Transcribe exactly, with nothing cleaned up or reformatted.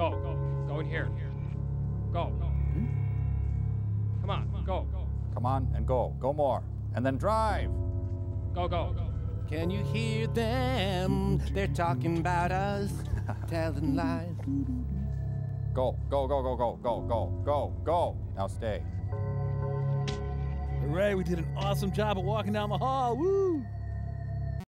Go. Go in here. Go. Come on, go. Come on and go. Go more. And then drive. Go, go. Can you hear them? They're talking about us, telling lies. Go, go, go, go, go, go, go, go, go. Now stay. All right, we did an awesome job of walking down the hall. Woo!